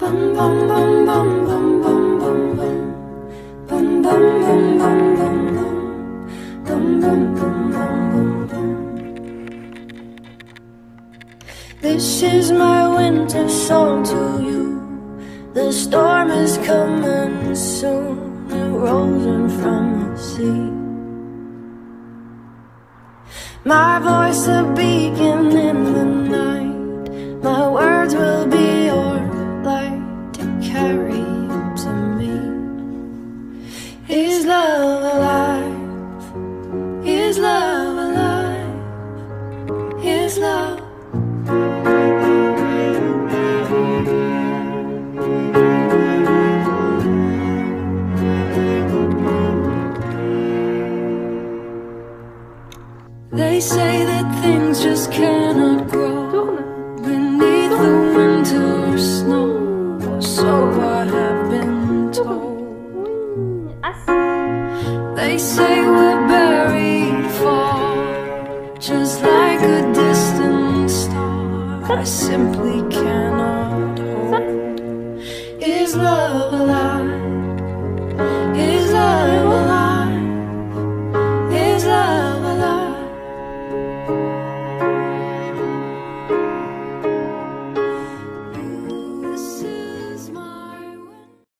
This is my winter song to you. The storm is coming soon. It rolls in from the sea. My voice a beacon in the night. My words will be your light to carry you to me. Is love alive? Is love alive? Is love? They say that things just cannot grow beneath the winter snow, so I have been told. They say we're buried far, just like a distant star I simply cannot hold. Is love alive?